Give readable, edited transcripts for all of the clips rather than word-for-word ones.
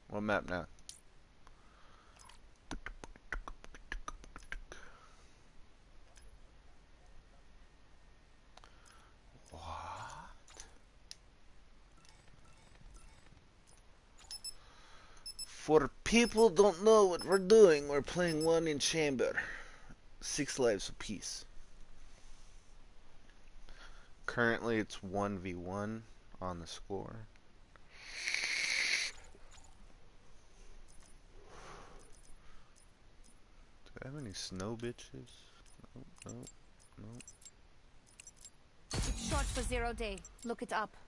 What map now? What? For people don't know what we're doing, we're playing one in chamber. 6 lives apiece. Currently it's 1v1 on the score. Do I have any snow bitches? Nope, nope, nope. It's short for 0 day. Look it up.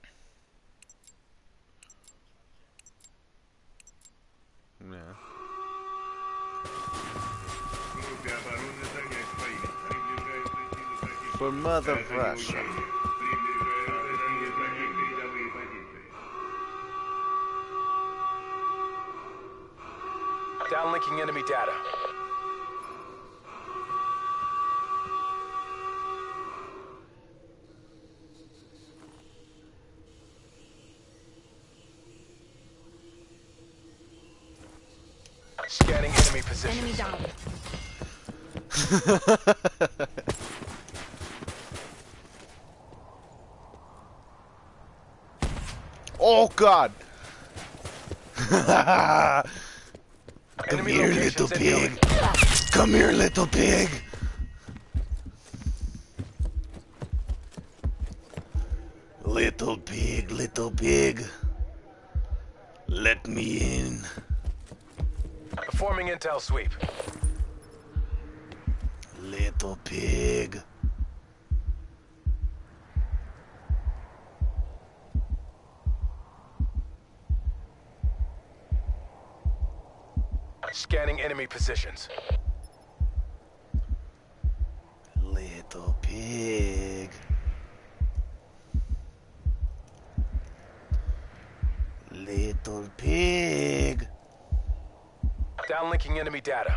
Yeah. For Mother Russia. Downlinking enemy data. Scanning enemy position. Enemy down. Oh God! Come Enemy here, locations little pig. incoming. Come here, little pig. Little pig, little pig. Let me in. Performing intel sweep. Little pig. Scanning enemy positions. Little pig. Little pig. Downlinking enemy data.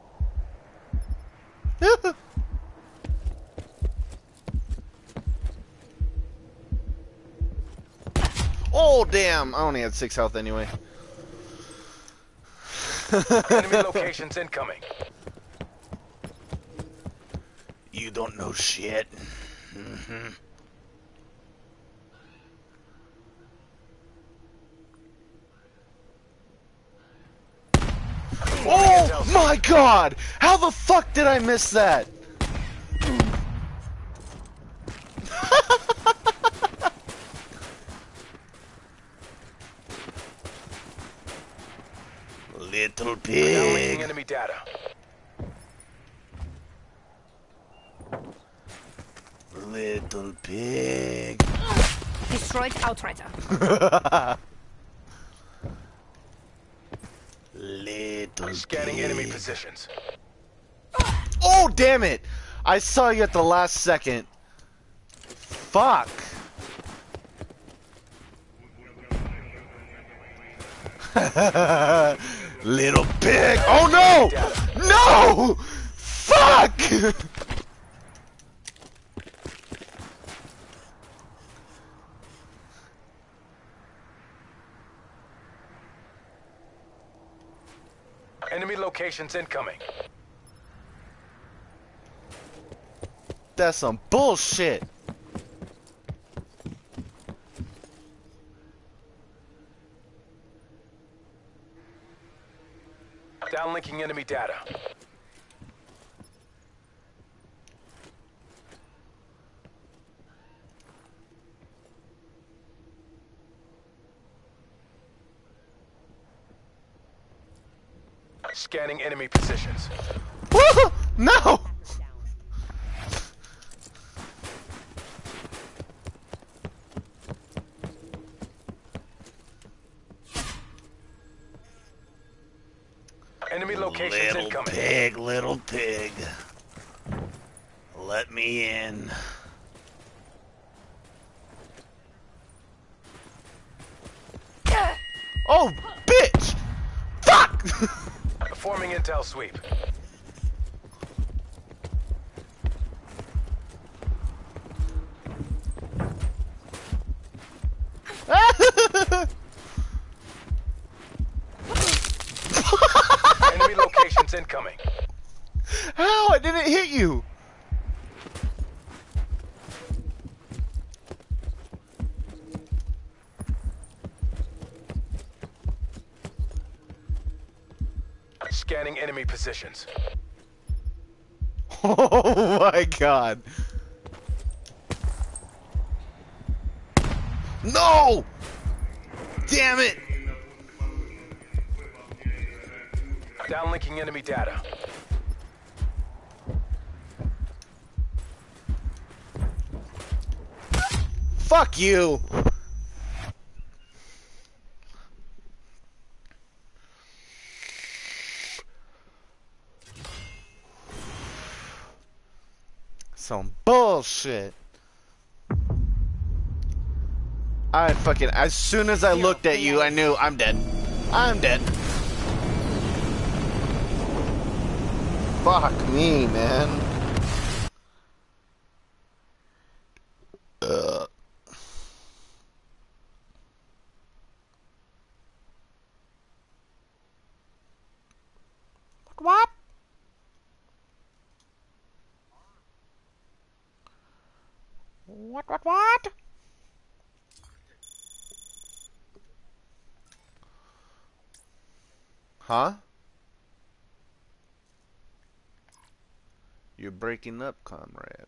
Oh damn! I only had 6 health anyway. Enemy locations incoming. You don't know shit. Oh my God! How the fuck did I miss that? Little Downlinking pig. enemy data. Little pig. Destroyed Outrider. Little Scanning pig. enemy positions. Oh damn it! I saw you at the last second. Fuck. Little pig. Oh no! No! Fuck! Enemy locations incoming. That's some bullshit. Downlinking enemy data. Scanning enemy positions. No! Enemy locations Little incoming. pig, little pig. Let me in. Oh, bitch! Fuck! Performing intel sweep. Reconnaissance incoming. How? I didn't hit you! Scanning enemy positions. Oh my god. No! Damn it! Downlinking enemy data. Fuck you! Some bullshit. I fucking, as soon as I looked at you, I knew I'm dead. I'm dead. Fuck me, man. What? What? Huh? You're breaking up, comrade.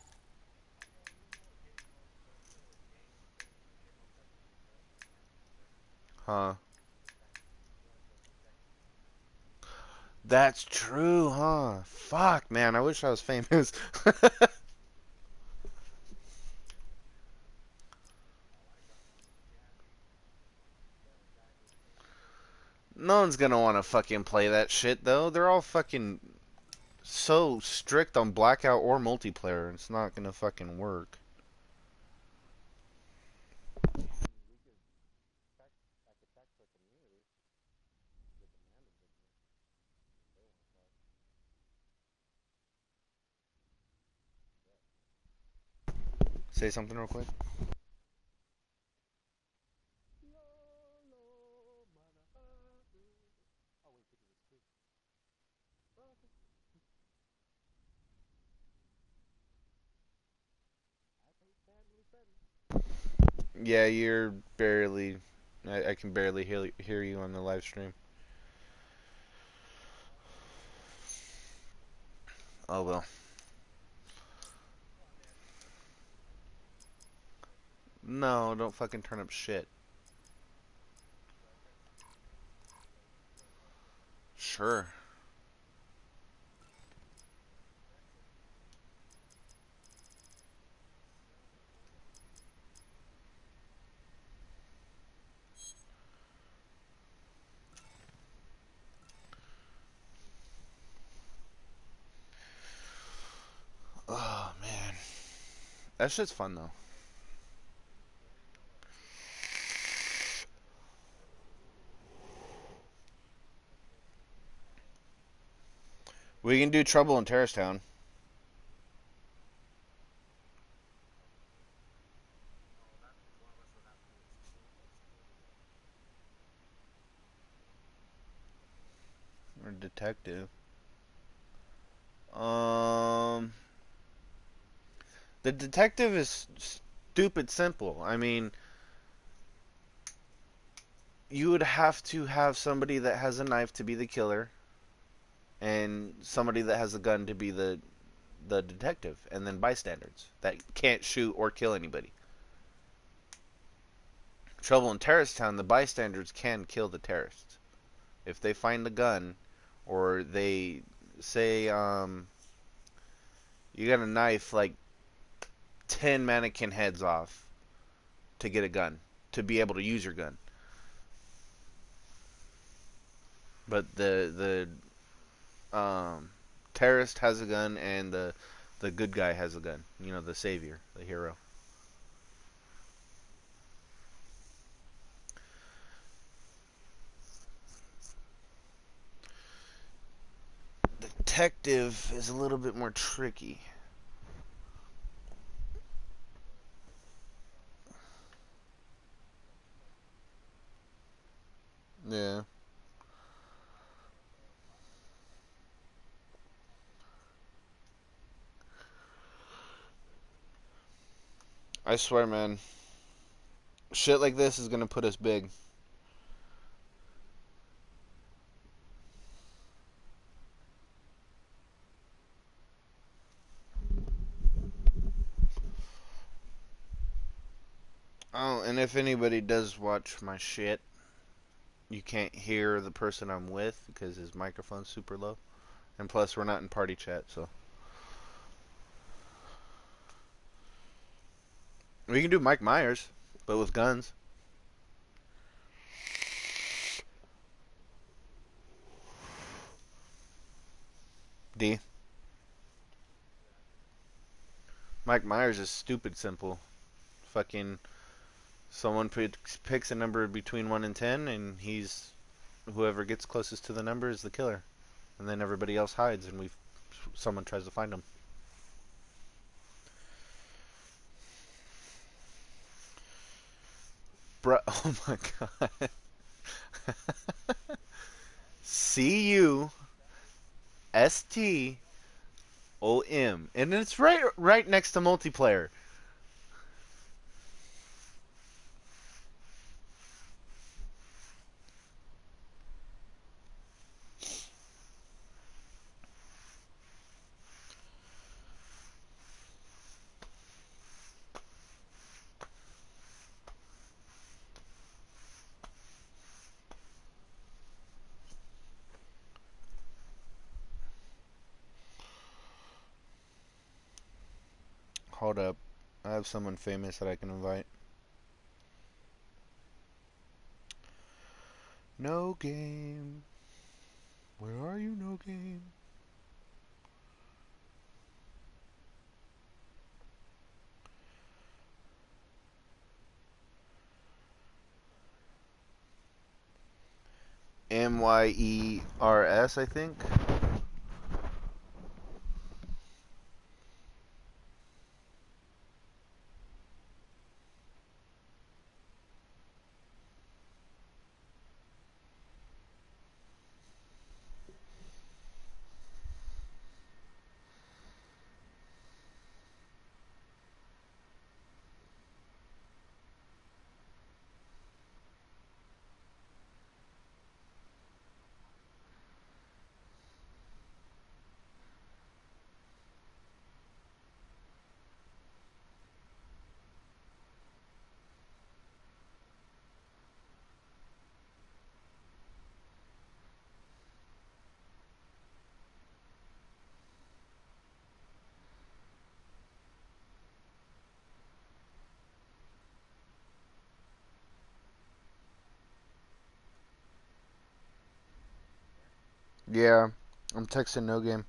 Huh? That's true, huh? Fuck, man, I wish I was famous. No one's gonna want to fucking play that shit, though. They're all fucking so strict on blackout or multiplayer. It's not gonna fucking work. Say something real quick. Yeah, you're barely. I can barely hear you on the live stream. Oh well. No, don't fucking turn up shit. Sure. Oh man, that shit's fun though. We can do Trouble in Terrorist Town. Or Detective. Um, the Detective is stupid simple. I mean, you would have to have somebody that has a knife to be the killer, and somebody that has a gun to be the detective, and then bystanders that can't shoot or kill anybody. Trouble in Terrorist Town, the bystanders can kill the terrorists if they find the gun, or they say you got a knife like 10 mannequin heads off to get a gun, to be able to use your gun. But the terrorist has a gun, and the good guy has a gun. You know, the savior, the hero. Detective is a little bit more tricky. Yeah. I swear, man. Shit like this is gonna put us big. Oh, and if anybody does watch my shit, you can't hear the person I'm with because his microphone's super low. And plus, we're not in party chat, so. We can do Mike Myers, but with guns. D. Mike Myers is stupid simple. Fucking someone picks a number between 1 and 10, and whoever gets closest to the number is the killer. And then everybody else hides, and someone tries to find them. Bruh, oh my god. CUSTOM, and it's right next to multiplayer. Hold up. I have someone famous that I can invite. No game. Where are you, no game? MYERS, I think. Yeah, I'm texting no game.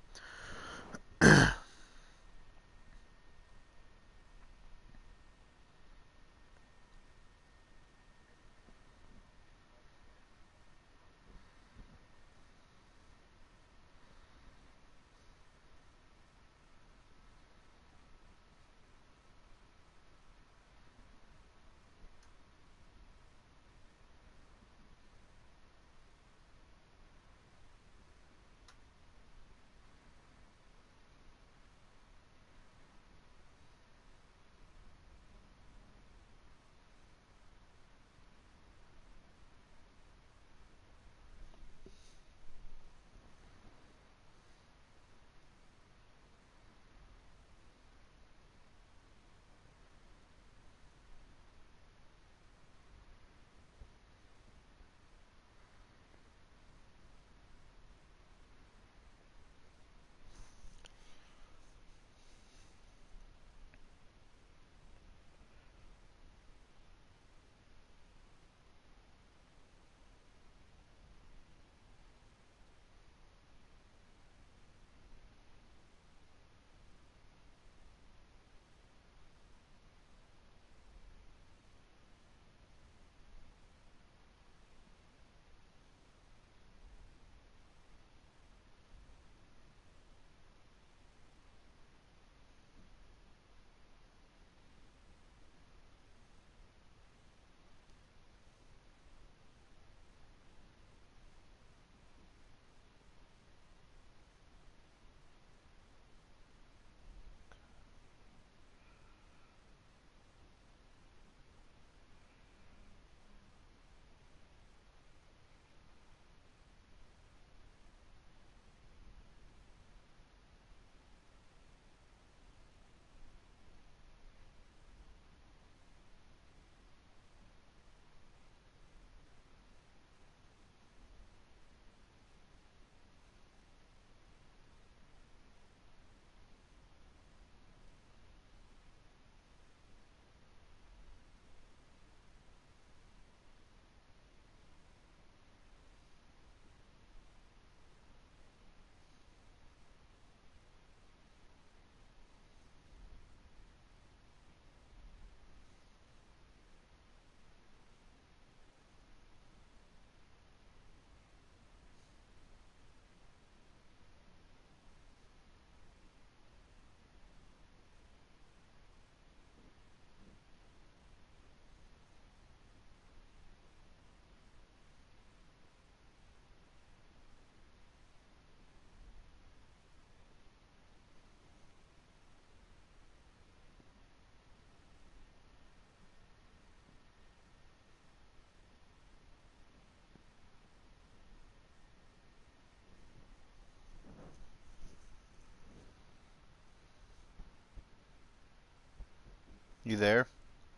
You there?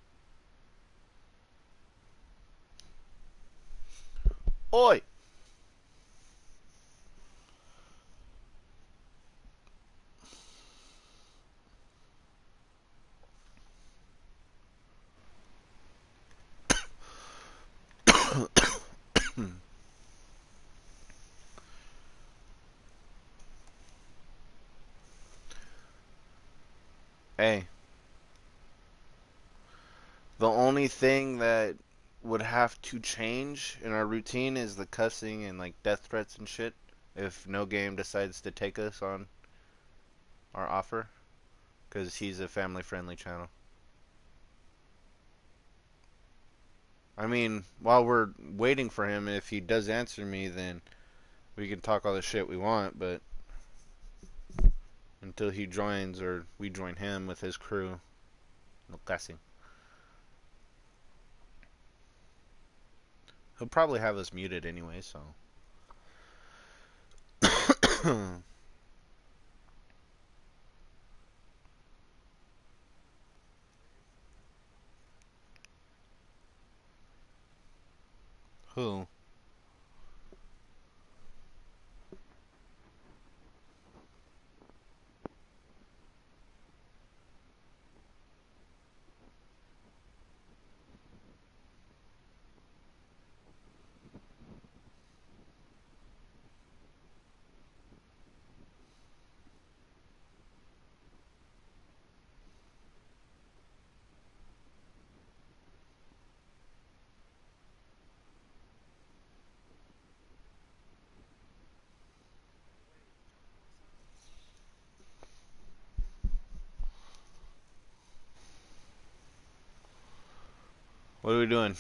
Oi! Hey, the only thing that would have to change in our routine is the cussing and like death threats and shit if No Game decides to take us on our offer, because he's a family friendly channel. I mean, while we're waiting for him, if he does answer me, then we can talk all the shit we want, but until he joins or we join him with his crew, no cussing. He'll probably have us muted anyway, so. Who? What are we doing?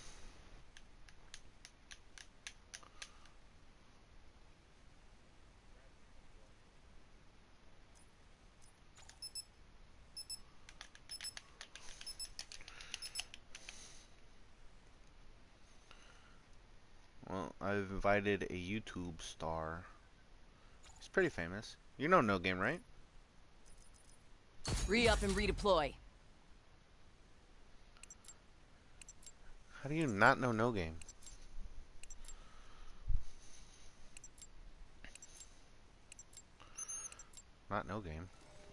Well, I've invited a YouTube star. He's pretty famous. You know No Game, right? Re-up and redeploy. How do you not know No Game? Not No Game.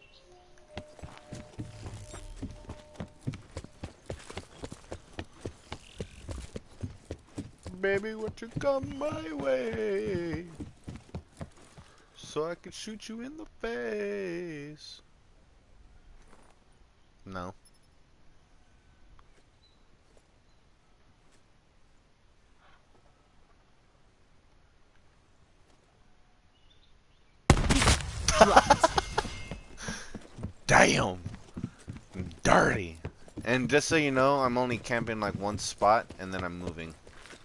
Baby, won't you come my way so I can shoot you in the face? No. Damn! Dirty! And just so you know, I'm only camping like one spot and then I'm moving.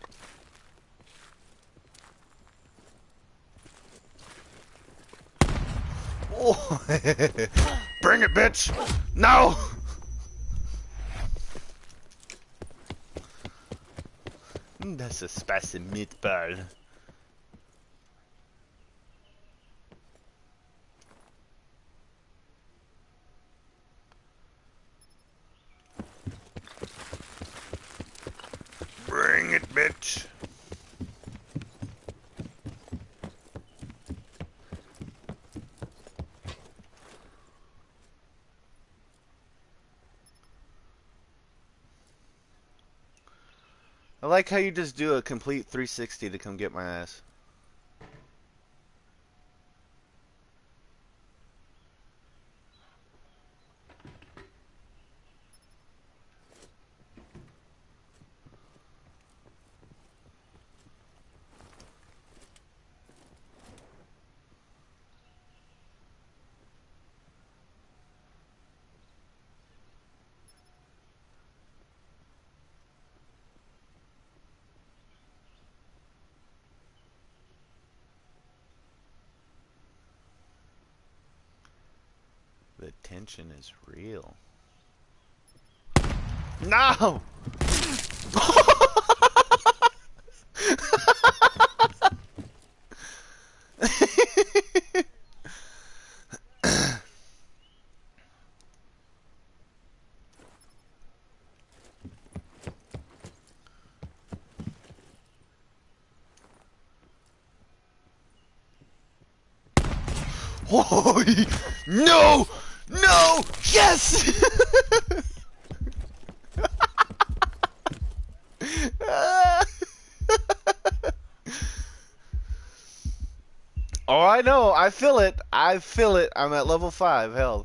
Oh. Bring it, bitch! No! That's a spicy meatball. Bring it, bitch! I like how you just do a complete 360 to come get my ass. The tension is real. No! Oh, no! No! Yes! Oh, I know. I feel it. I feel it. I'm at level 5 health.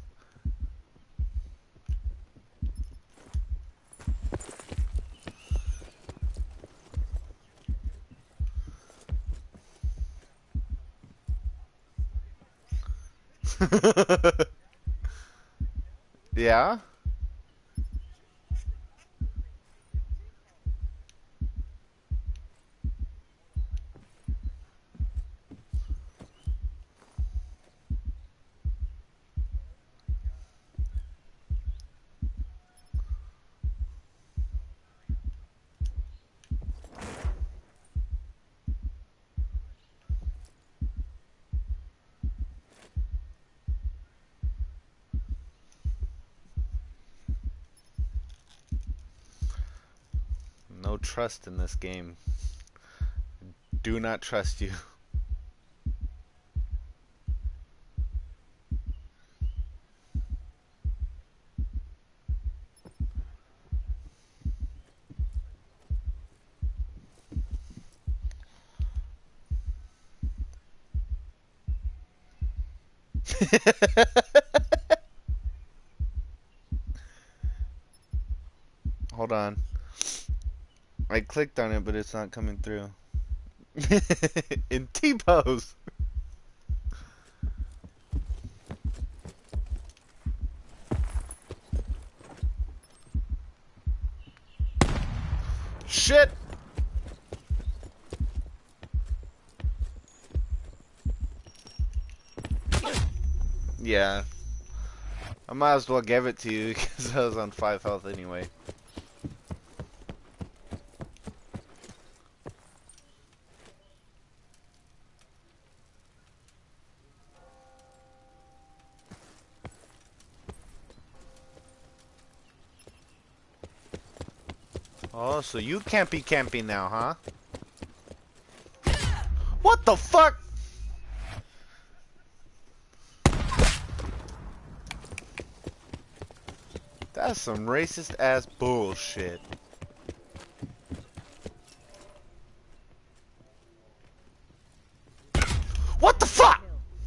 Yeah? No trust in this game. Do not trust you. Hold on. I clicked on it, but it's not coming through. In T-pose. Shit. Yeah. I might as well give it to you because I was on 5 health anyway. Oh, so you can't be camping now, huh? What the fuck? That's some racist ass bullshit. What the fuck?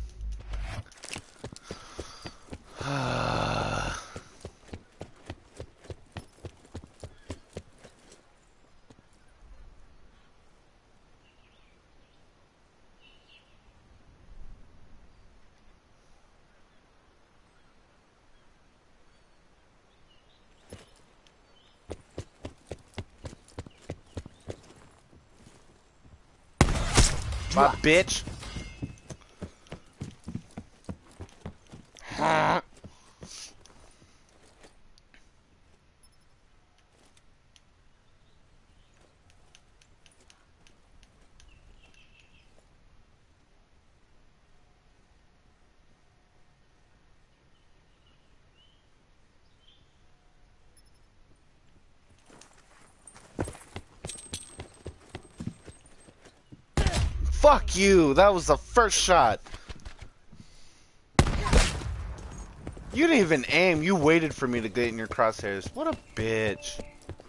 My bitch. Fuck you. That was the first shot. You didn't even aim. You waited for me to get in your crosshairs. What a bitch.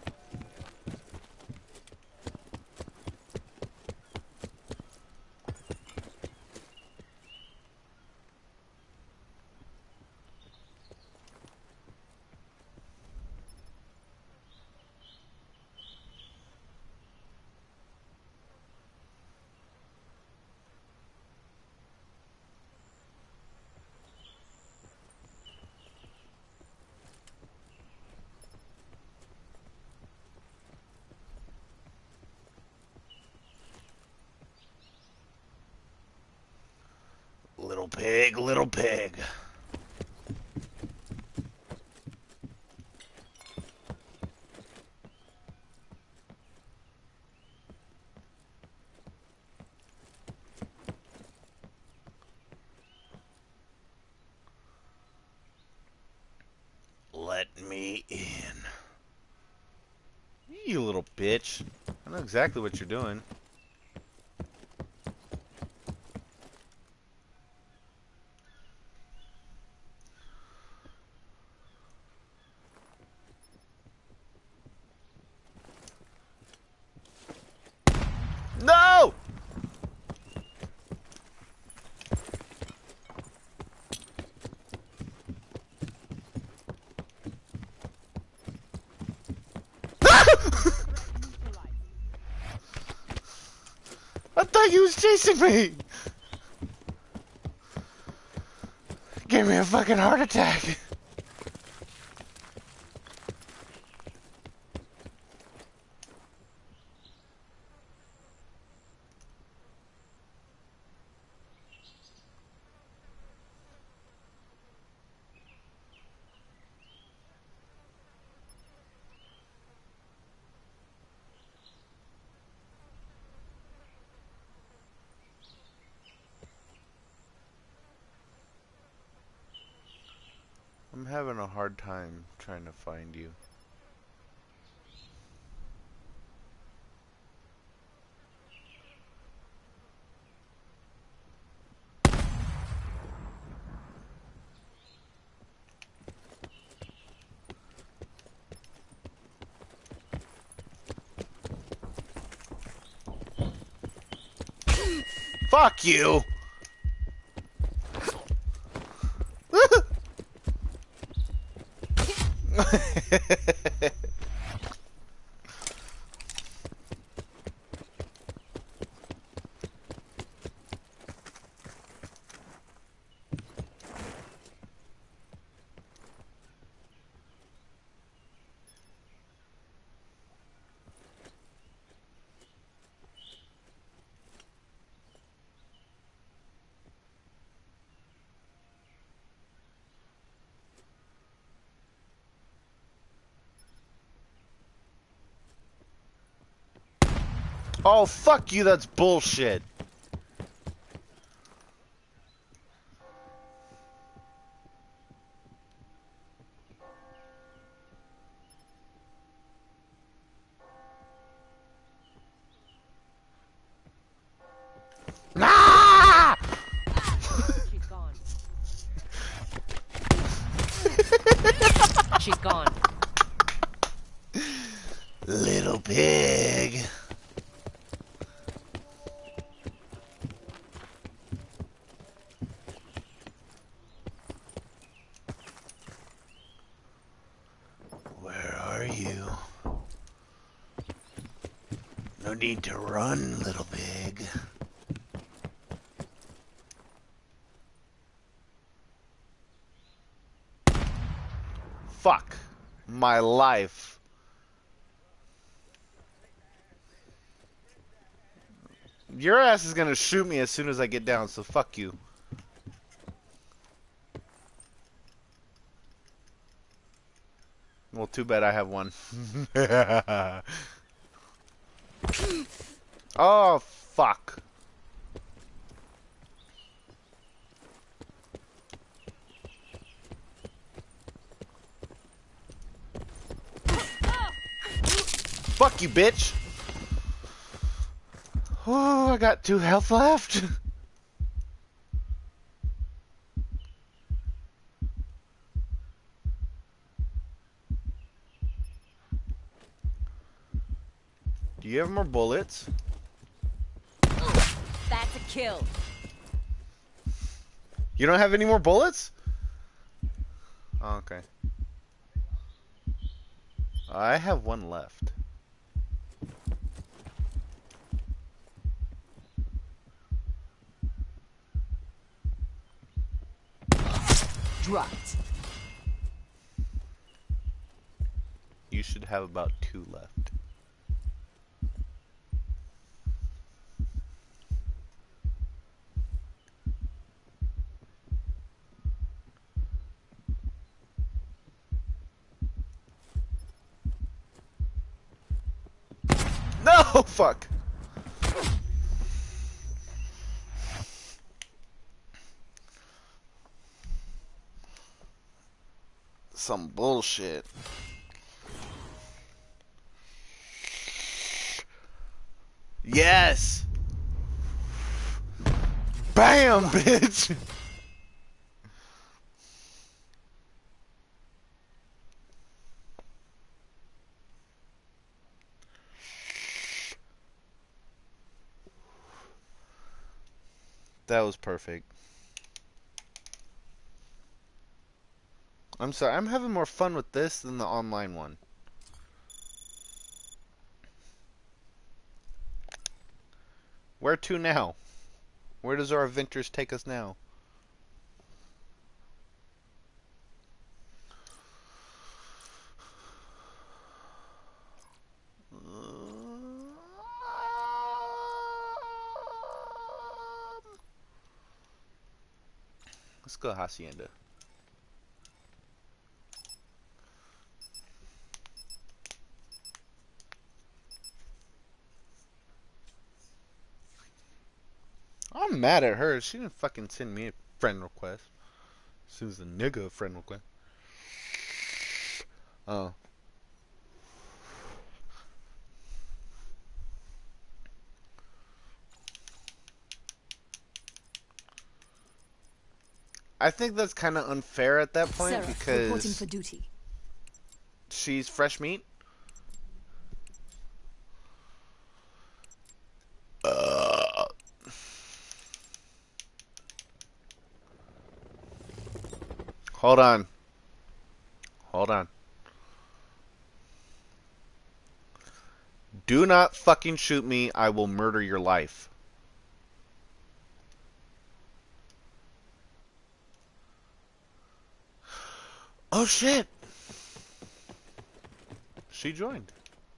Little pig, little pig. Let me in. You little bitch. I know exactly what you're doing. I thought you was chasing me! Gave me a fucking heart attack. I'm having a hard time trying to find you. Fuck you! Oh, fuck you, that's bullshit. Ah! She's gone. She's gone. Little pig. Where are you? No need to run, little pig. Fuck my life. Your ass is gonna shoot me as soon as I get down, so fuck you. Well, too bad I have one. Oh, fuck. Fuck you, bitch. Oh, I got 2 health left. Do you have more bullets? That's a kill. You don't have any more bullets? Oh, okay. I have 1 left. Dropped. You should have about 2 left. No, fuck. Some bullshit. Yes. Bam, bitch. That was perfect. I'm sorry, I'm having more fun with this than the online one. Where to now? Where does our adventures take us now? Let's go Hacienda. I'm mad at her. She didn't fucking send me a friend request. Sends a nigga a friend request. Oh. I think that's kind of unfair at that point Sarah, reporting because for duty. she's fresh meat. Hold on. Hold on. Do not fucking shoot me. I will murder your life. Oh shit. She joined.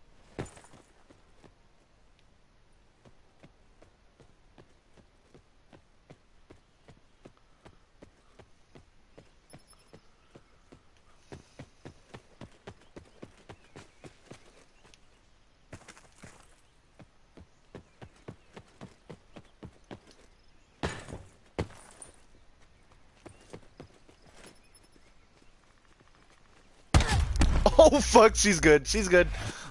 Oh fuck, she's good. She's good.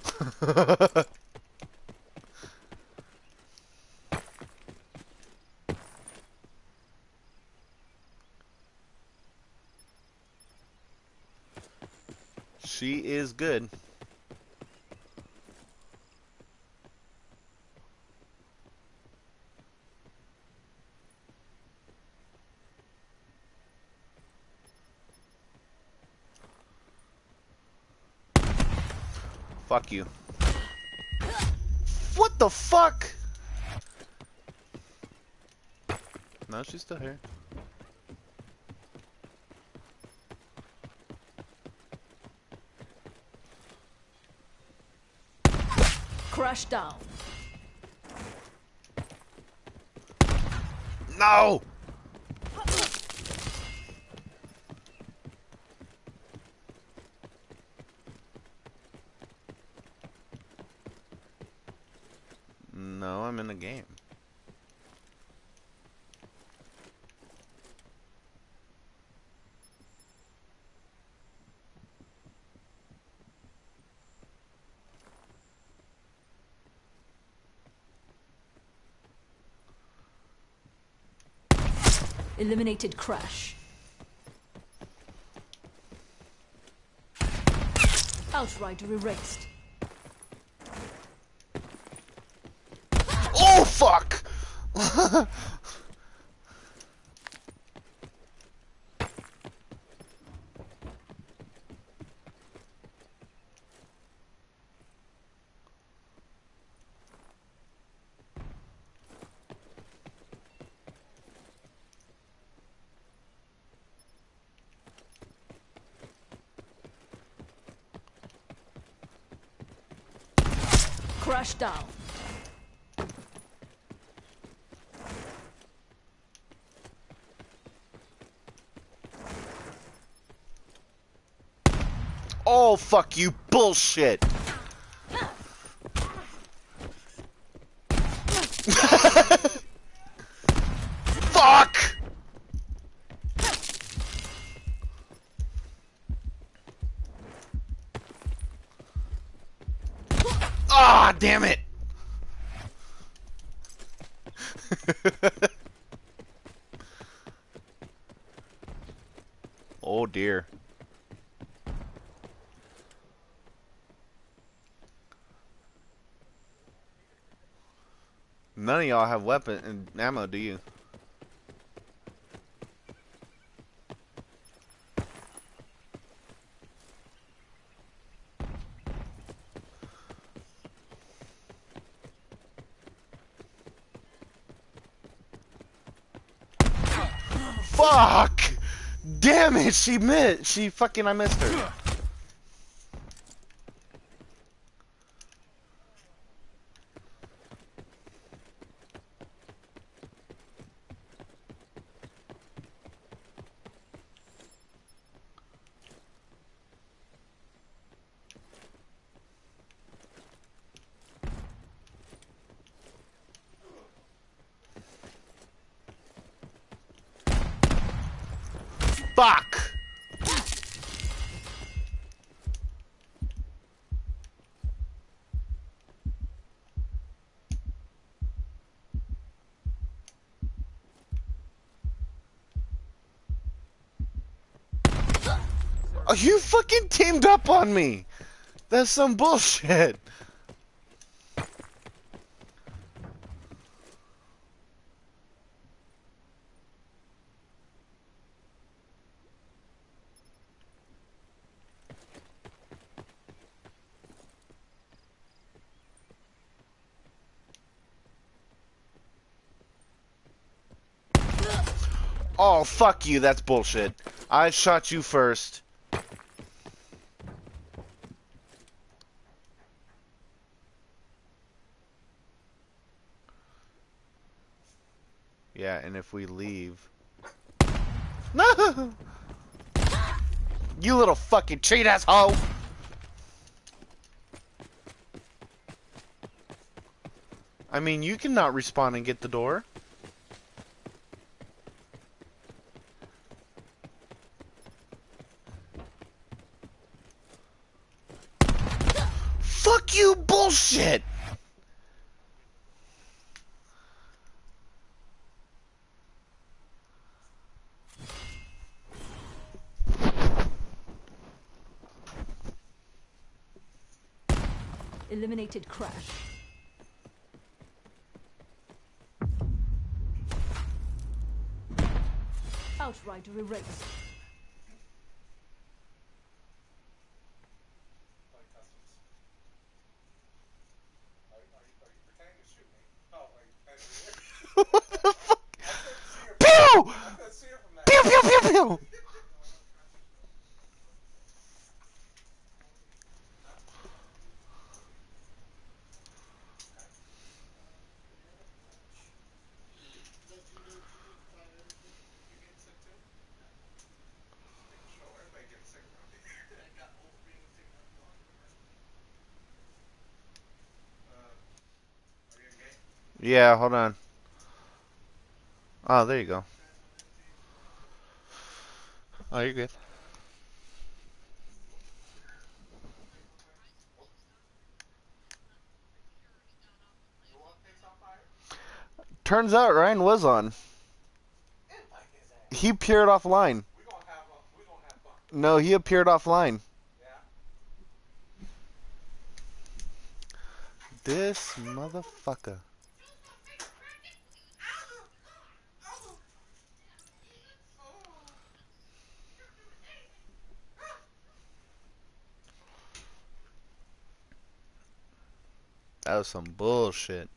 She is good. Fuck you. What the fuck? No, she's still here. Crash down. No! No, I'm in a game. Eliminated Crash. Outrider erased. Oh fuck! Crash down. Oh fuck you, bullshit! Fuck! Ah, damn it! Oh dear. None of y'all have weapon and ammo, do you? Fuck! Damn it! She missed. She fucking. I missed her. Fuck! Oh, you fucking teamed up on me! That's some bullshit! Oh, fuck you, that's bullshit. I shot you first. Yeah, and if we leave... No! You little fucking cheat asshole! I mean, you cannot respawn and get the door. Fuck you, bullshit! Eliminated Crash. Outrider erased. What the fuck? Pew! Pew, pew, pew, pew! Yeah, hold on. Oh, there you go. Oh, you're good. Turns out Ryan was on. He appeared offline. No, he appeared offline. This motherfucker. That was some bullshit.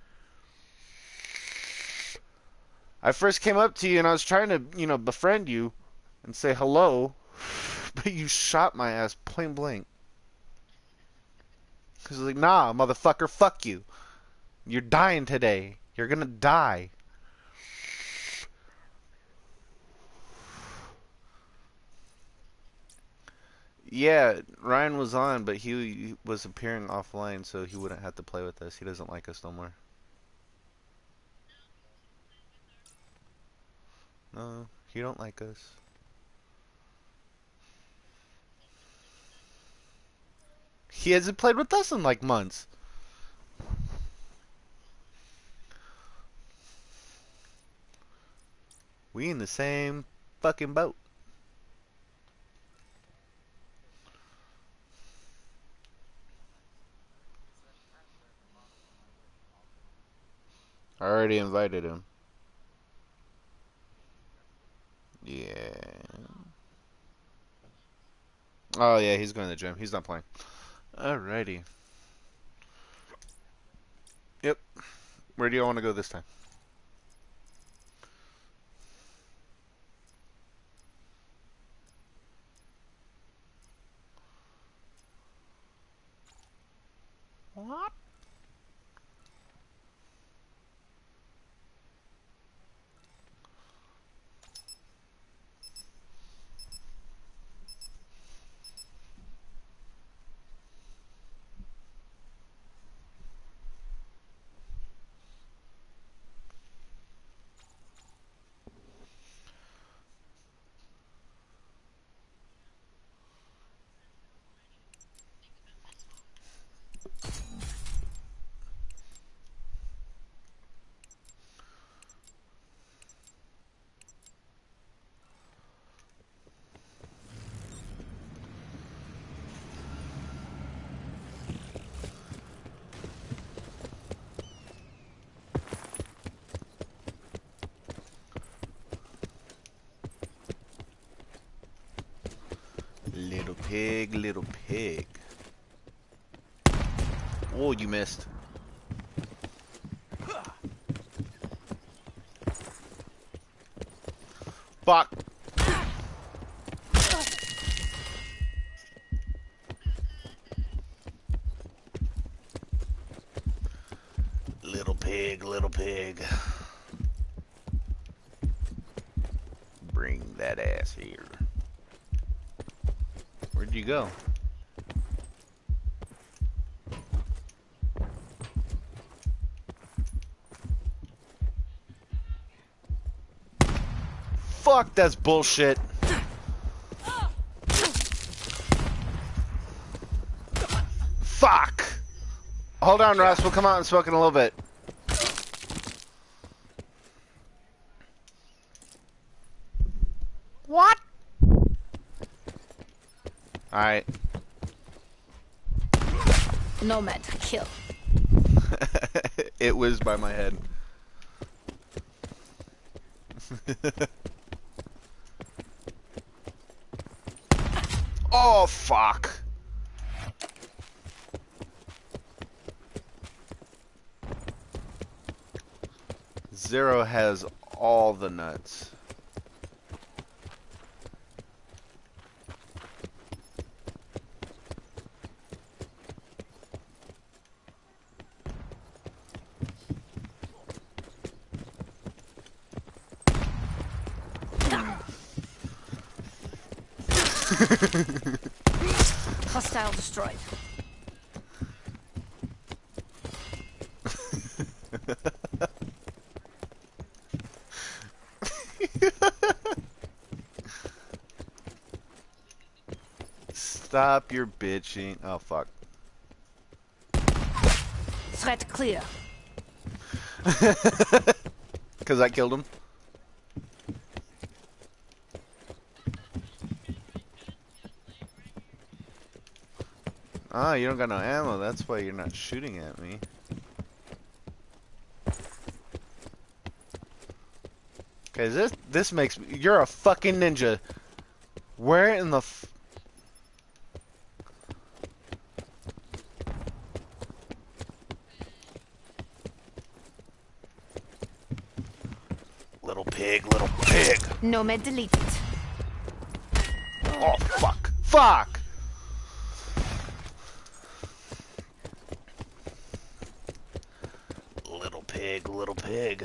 I first came up to you and I was trying to, befriend you and say hello, but you shot my ass point blank. Cause like, nah, motherfucker, fuck you. You're dying today. You're gonna die. Yeah, Ryan was on, but he was appearing offline, so he wouldn't have to play with us. He doesn't like us no more. No, he don't like us. He hasn't played with us in like months. We in the same fucking boat. I already invited him. Yeah. Oh yeah, he's going to the gym. He's not playing. Alrighty. Yep. Where do you want to go this time? pig, little pig. Oh, you missed. Fuck. Little pig, little pig. Bring that ass here. Where'd you go? Fuck, that's bullshit. Fuck. Hold on, Ross. We'll come out and smoke in a little bit. What? Alright. Nomad, kill. It whizzed by my head. Oh, fuck. Zero has all the nuts. Hostile destroyed. Stop your bitching. Oh, fuck. Threat clear. Because I killed him. Ah, you don't got no ammo. That's why you're not shooting at me. Okay, this makes me... You're a fucking ninja. Where in the... Little pig, little pig. Nomad deleted. Oh, fuck. Fuck! Little pig, little pig.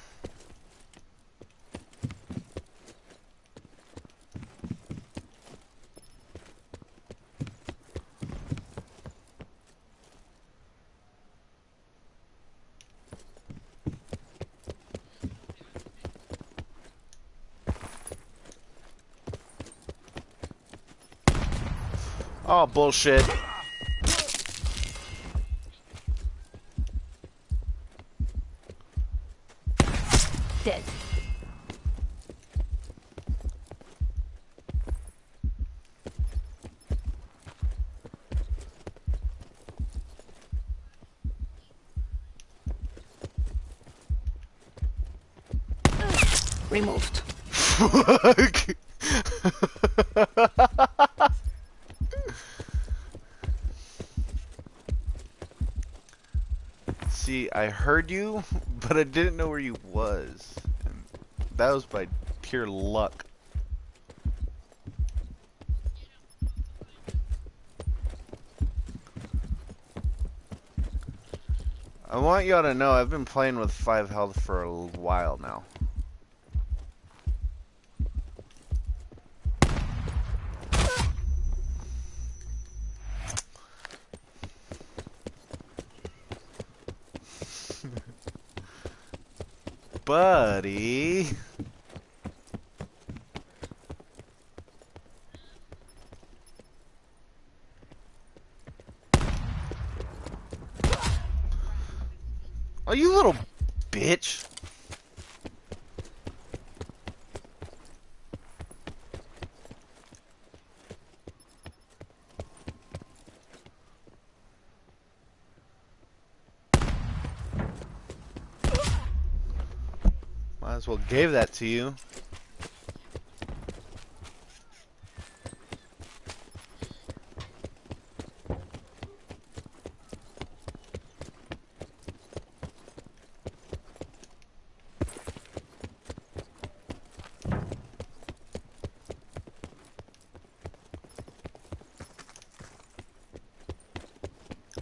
Oh, bullshit. Dead. Removed. Fuck. See, I heard you, but I didn't know where you was. And that was by pure luck. I want y'all to know I've been playing with 5 health for a while now. Buddy. Oh, you little bitch. Might as well gave that to you.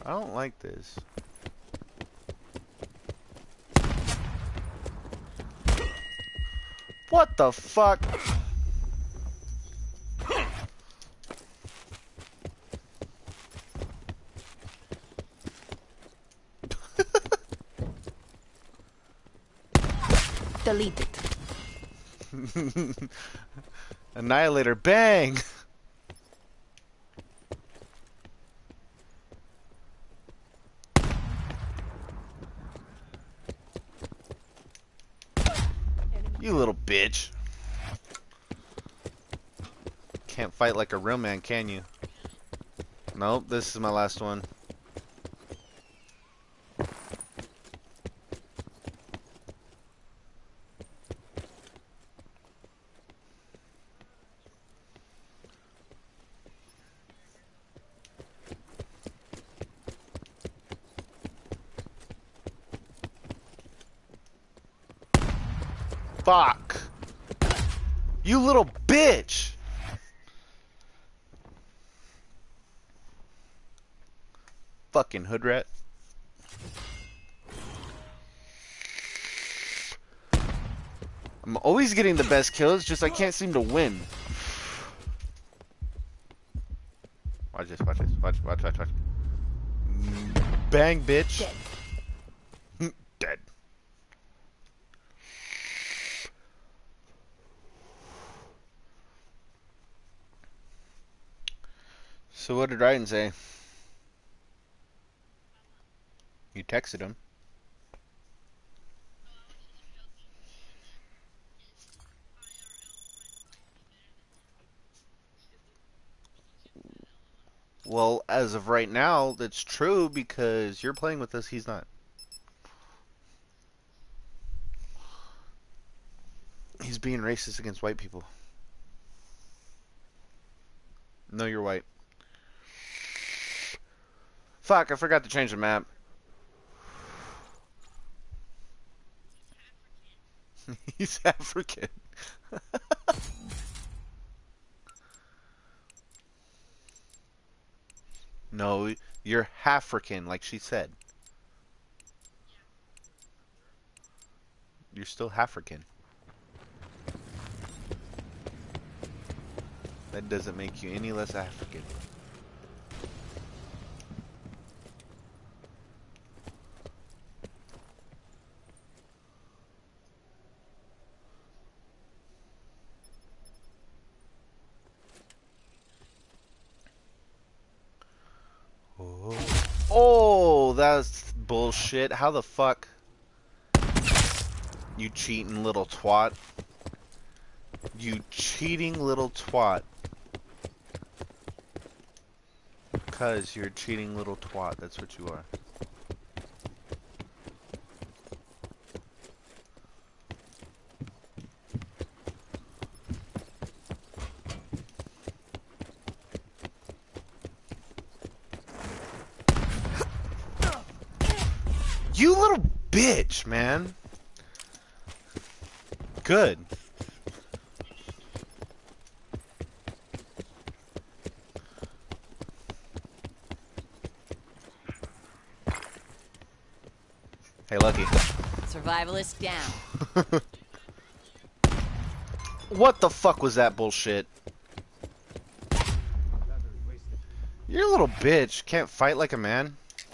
I don't like this. What the fuck? Deleted. Annihilator, bang! You little bitch. Can't fight like a real man, can you? Nope, this is my last one. Fuck! You little bitch! Fucking hood rat. I'm always getting the best kills, just I can't seem to win. Watch this, watch this, watch. Bang, bitch. Dead. Dead. So what did Ryan say? You texted him. Well, as of right now, that's true because you're playing with us, he's not. He's being racist against white people. No, you're white. Fuck, I forgot to change the map. He's African. No, you're African, like she said. You're still African. That doesn't make you any less African. Oh, that's bullshit. How the fuck? You cheating little twat. You cheating little twat. Because you're a cheating little twat. That's what you are. You little bitch, man. Good. Hey, Lucky. Survivalist down. What the fuck was that bullshit? You're a little bitch. Can't fight like a man.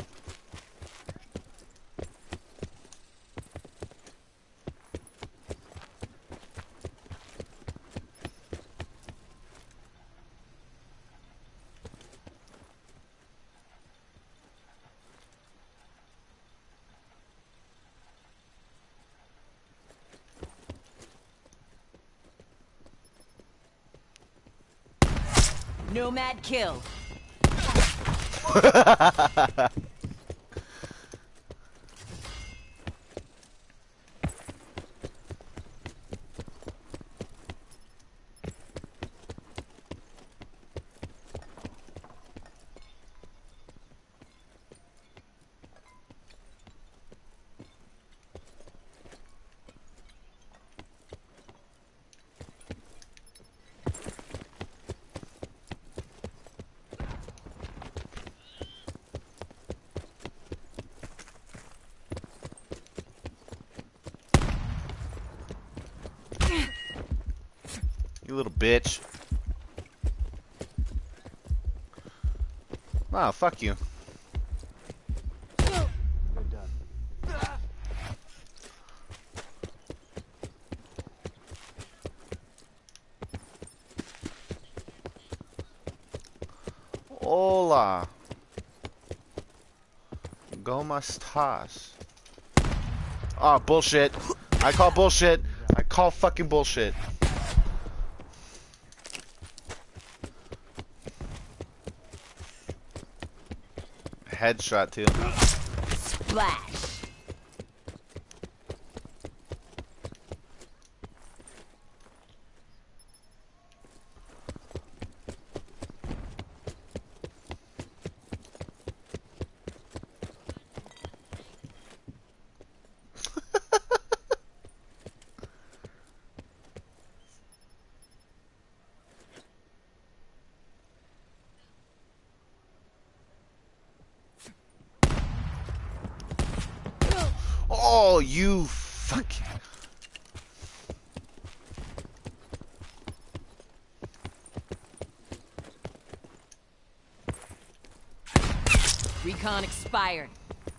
Nomad kill. You little bitch. Oh, fuck you. Good done. Hola. ¿Cómo estás? Oh, bullshit. I call bullshit. I call fucking bullshit. Headshot, too. Splash. Oh, you fucking... Recon expired.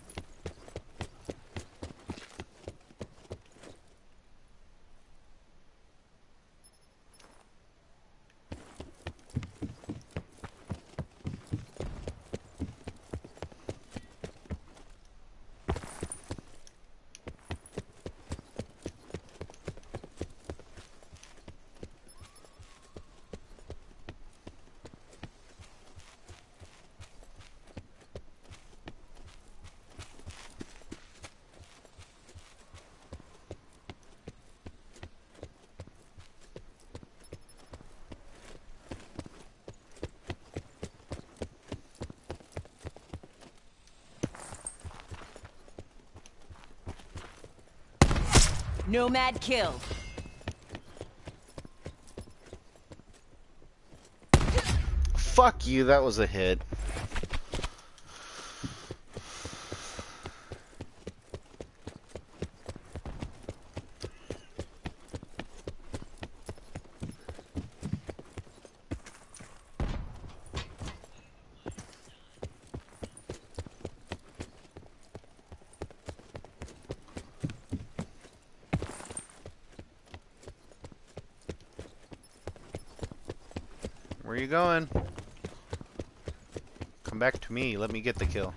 Nomad kill. Fuck you, that was a hit. Where you going? Come back to me. Let me get the kill.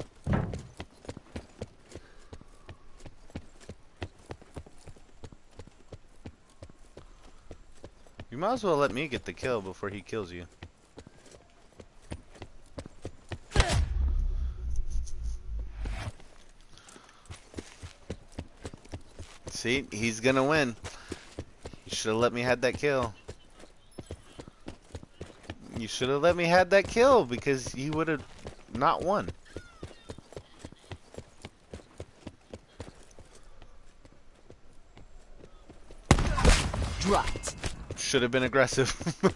You might as well let me get the kill before he kills you. See? He's gonna win. You should have let me had that kill. You should have let me had that kill because you would have not won. Dropped. Should have been aggressive.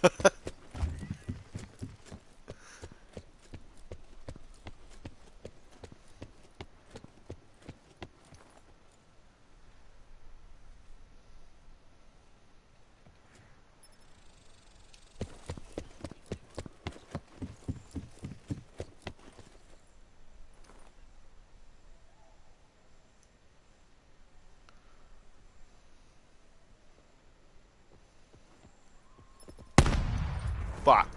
Fuck.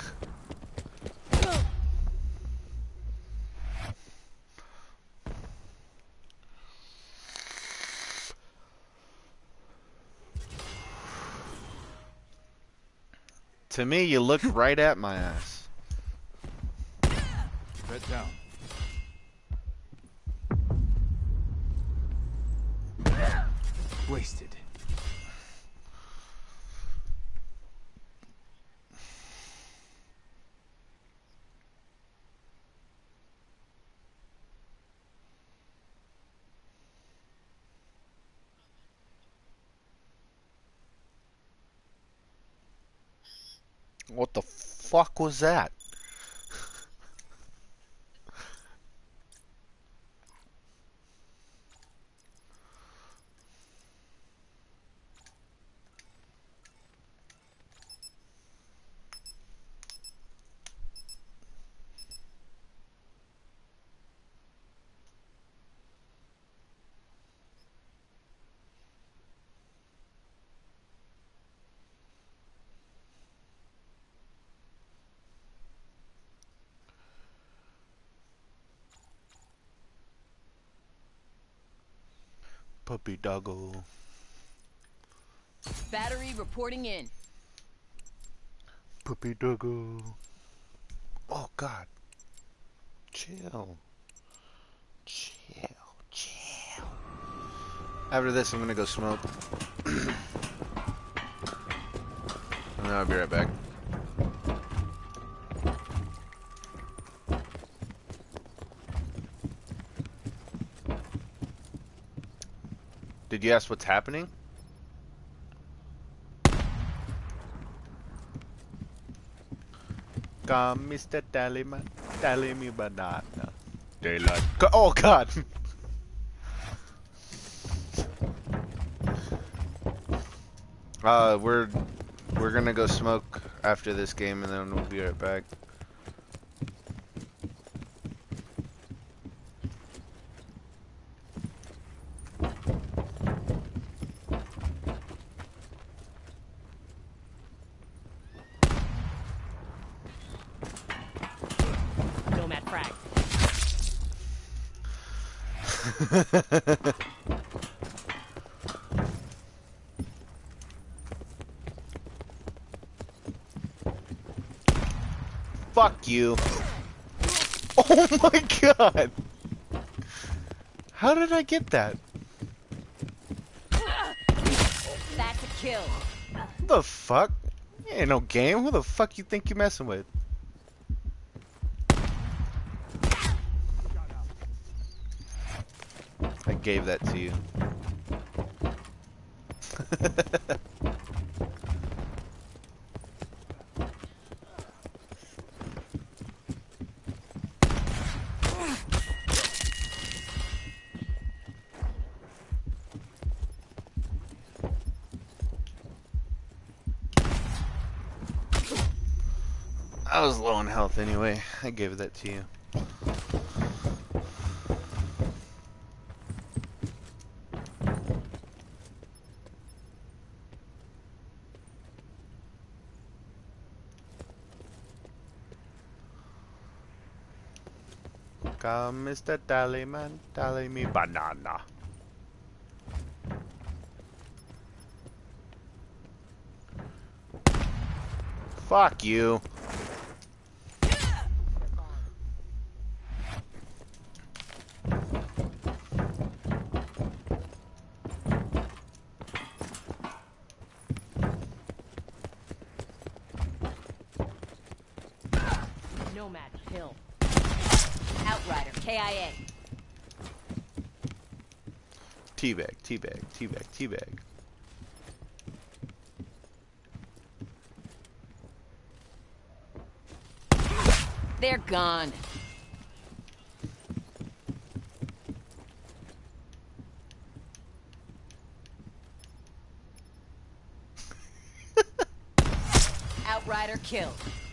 To me, you looked right at my ass. Red down. Wasted. What the fuck was that? Puppy doggo. Battery reporting in. Puppy doggo. Oh God. Chill. Chill. After this, I'm gonna go smoke. And then I'll be right back. Did you ask what's happening? Come, Mr. Tallyman, tally me banana. Daylight. Oh God! We're gonna go smoke after this game, and then we'll be right back. Nomad frag. Fuck you. Oh my God. How did I get that? That's a kill. What the fuck? Ain't no game. Who the fuck you think you messing with? I gave that to you. I was low on health anyway. I gave that to you. Come, Mr. Tallyman, tally me banana. Fuck you. Nomad kill. Outrider KIA. Teabag, teabag, teabag, teabag. They're gone. Outrider killed.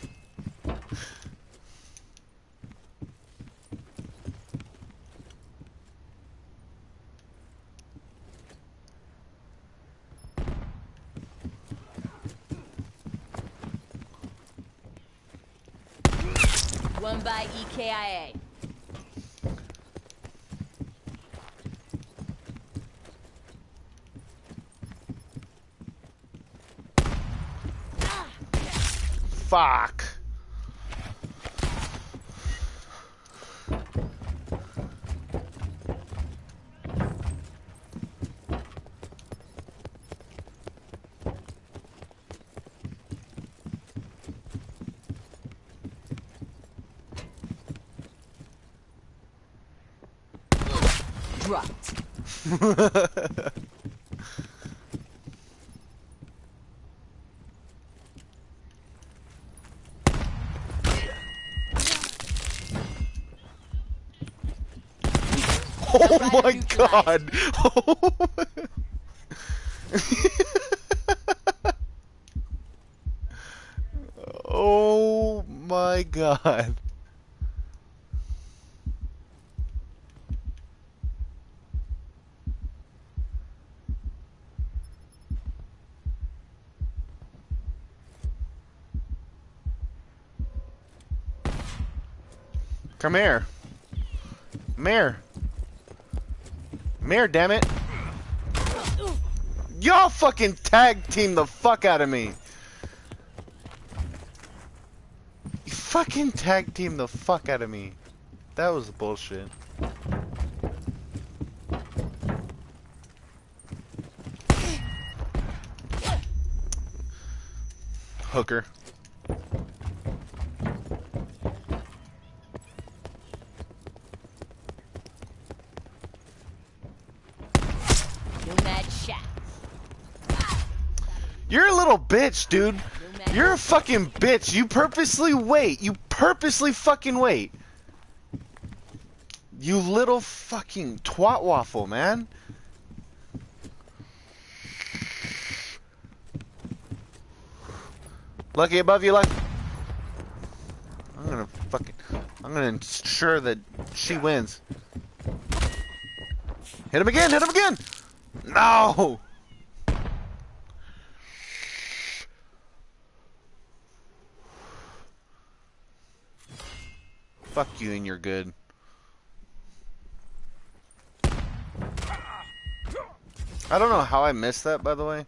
One by EKIA. Fuck. Dropped. Oh my God. Oh my God. Come here. Mare. Mare, damn it. Y'all fucking tag team the fuck out of me. You fucking tag team the fuck out of me. That was bullshit. Hooker. Nomad shack. You're a little bitch, dude. Nomad. You're a fucking bitch. You purposely wait. You purposely fucking wait. You little fucking twat waffle, man. Lucky above you, Lucky. I'm gonna ensure that she wins. Hit him again, hit him again! No! Fuck you and you're good. I don't know how I missed that, by the way.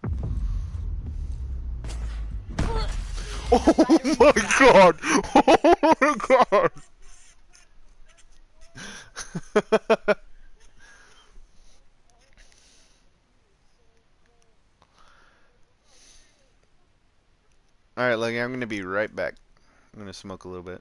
Oh my god! Oh my god! Alright, Lucky, I'm gonna be right back. I'm gonna smoke a little bit.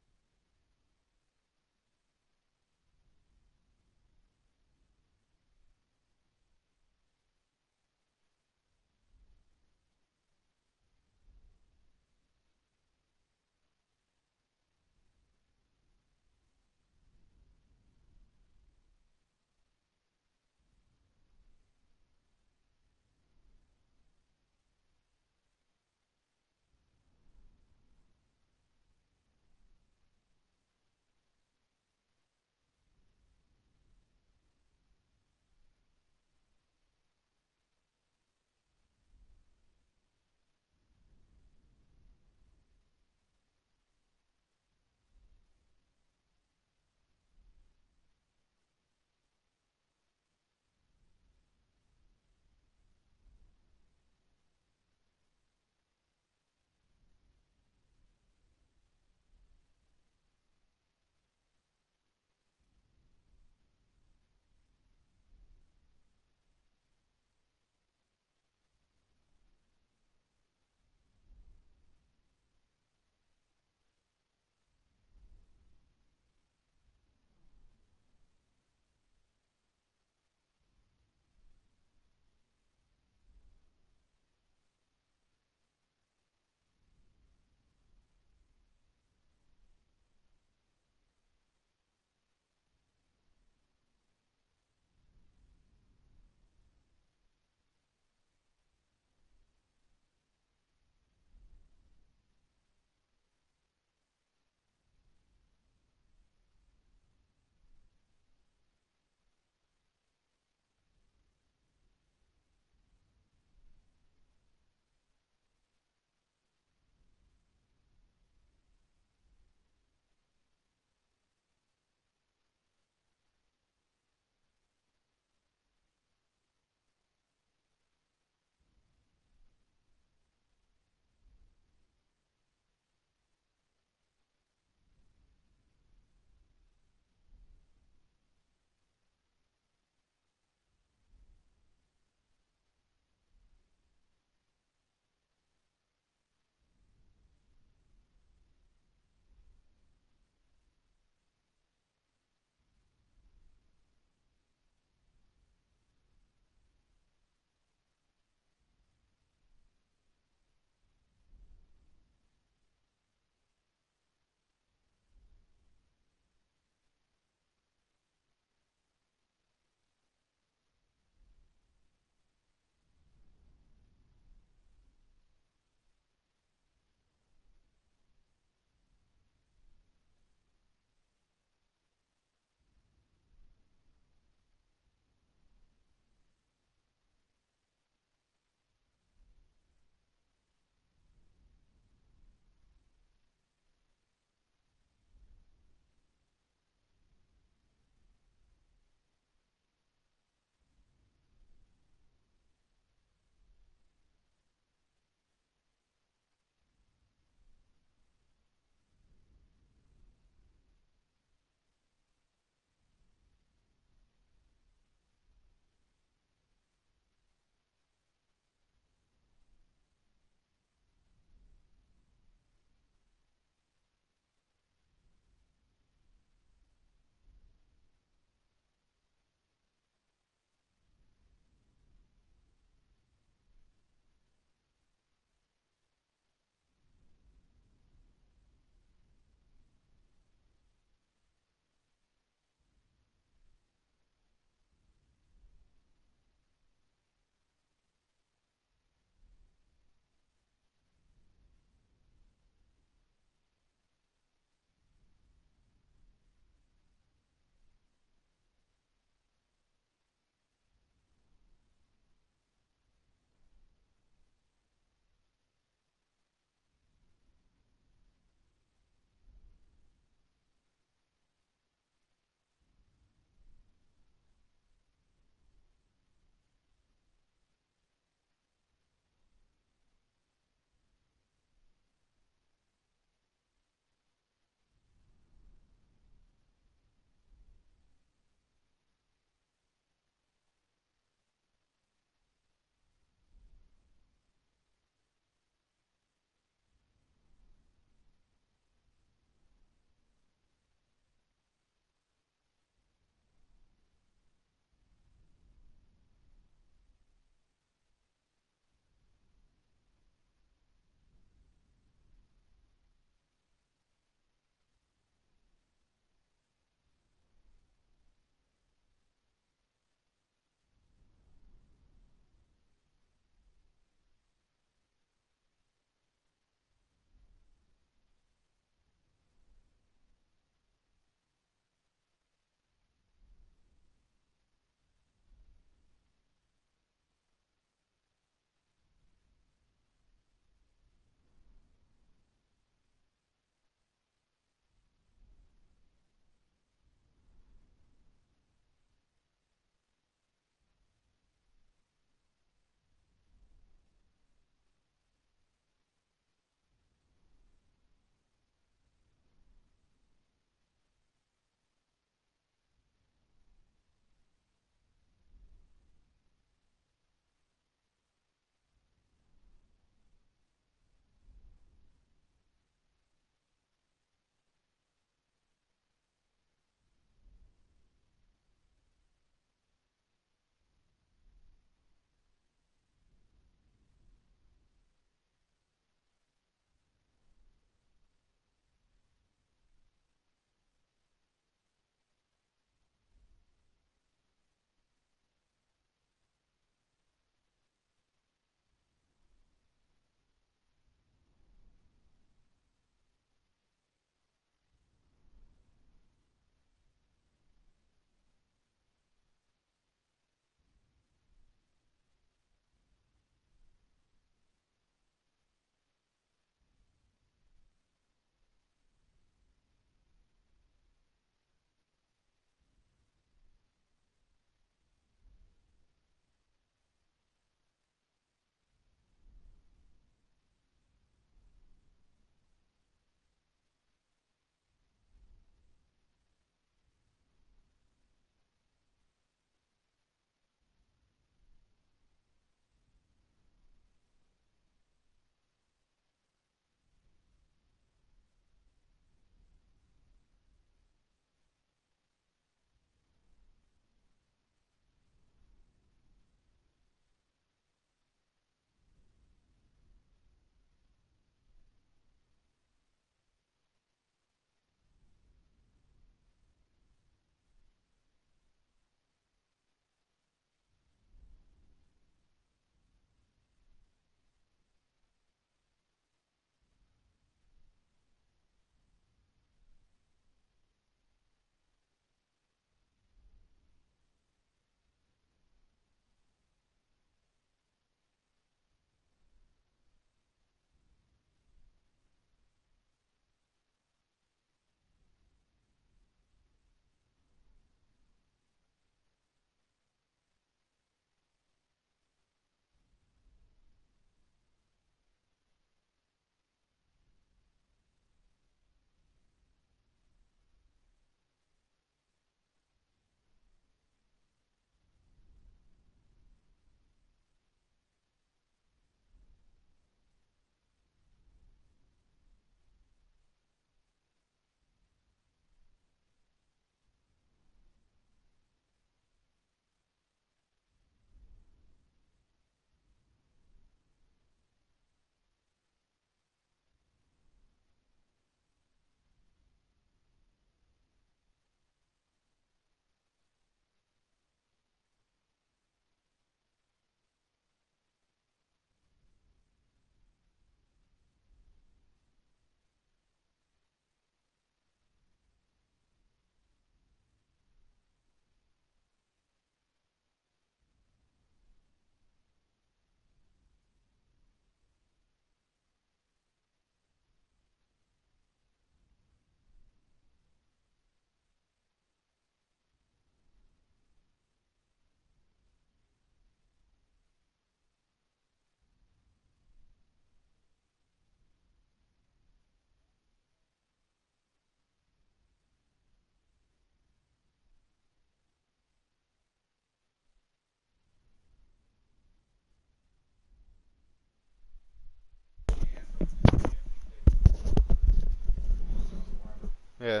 Yeah.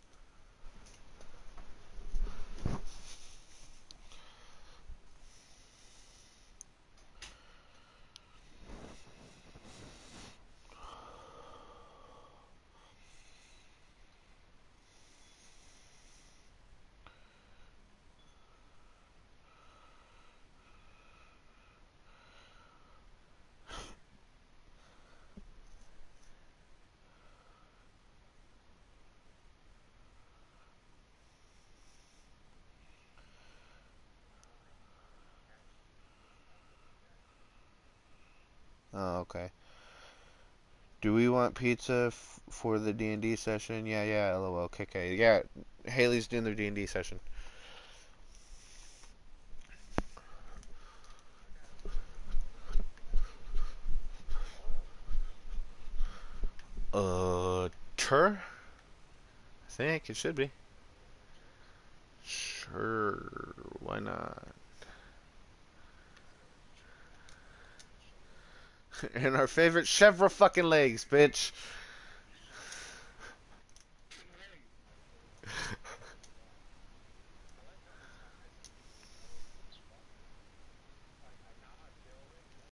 Oh, okay. Do we want pizza for the D&D session? Yeah, yeah, lol, KK. Yeah, Haley's doing their D&D session. Sure? I think it should be. Sure, why not? And our favorite chevre fucking legs, bitch.